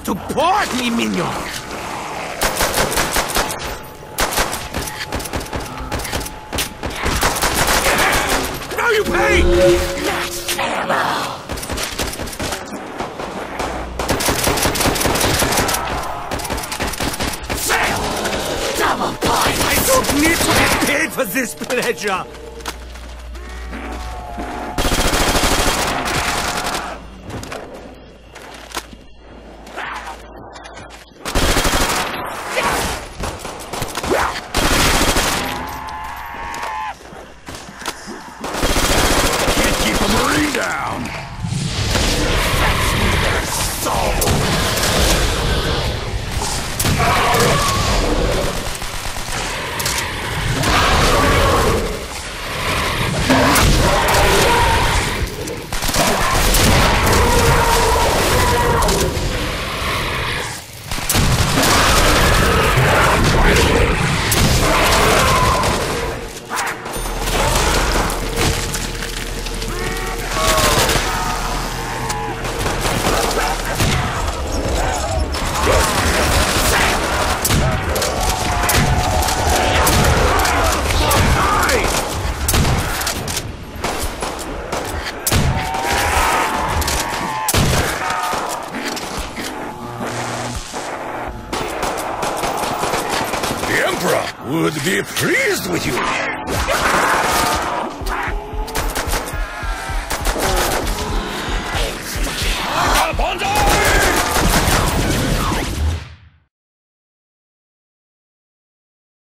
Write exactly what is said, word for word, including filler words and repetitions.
not to port, mi mignon! Now you pay! Max ammo! Fail! Double points! I don't need to get paid for this pleasure! Down. Fetch me their soul. Would be pleased with you.